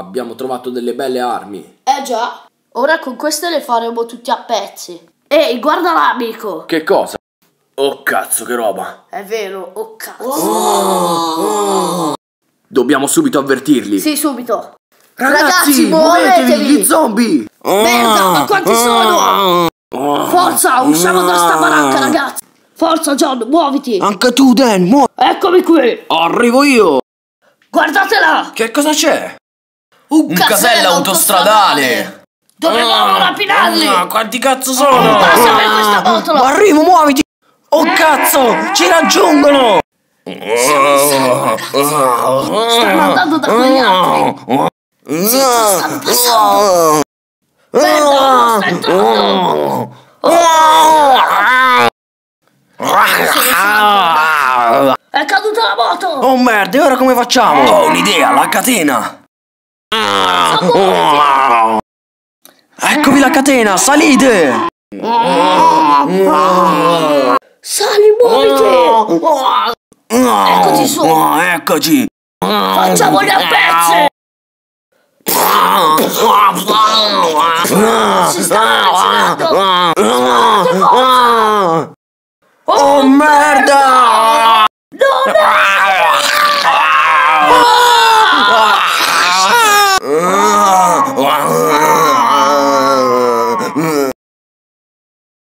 abbiamo trovato delle belle armi. Già. Ora con queste le faremo tutti a pezzi. Ehi, guarda là, amico. Che cosa? Oh cazzo, che roba. È vero, oh cazzo. Dobbiamo subito avvertirli. Sì, subito. Ragazzi, muovetevi, gli zombie. Merda, ma quanti sono? Forza, usciamo da sta baracca, ragazzi. Forza, John, muoviti. Anche tu, Dan, Eccomi qui. Arrivo io. Guardatela. Che cosa c'è? Un casello autostradale. Dovevamo rapinarli. Quanti cazzo sono? Passa per questa botola. Arrivo, muoviti. Oh cazzo, ci raggiungono. Stanno andando da quegli altri. Stanno passando. Merda, sta entrando. È caduta la moto. Oh merda, e ora come facciamo? Ho un'idea, la catena. Eccovi la catena, salite. Sali, muoviti. Eccoci su. Eccoci. Facciamoli a pezzi. Si stanno avvicinando. Oh merda!